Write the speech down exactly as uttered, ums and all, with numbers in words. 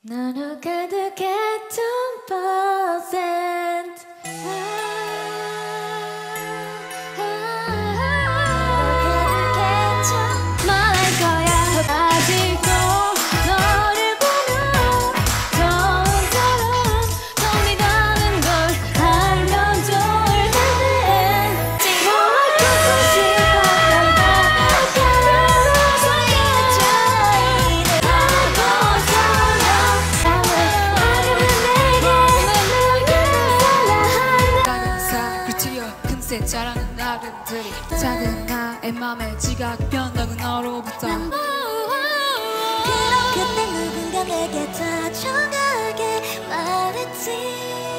너로 가득했던 퍼센트 말할 거야 아직도 너를 보면 처음처럼 손이 가는 걸 알면 좋을 텐데 지워버리고 싶어 널 바라보면서 금세 자라는 나름들이 작은 나의 맘에 지각 변덕은 너로부터 그때 누군가 내게 다정하게 말했지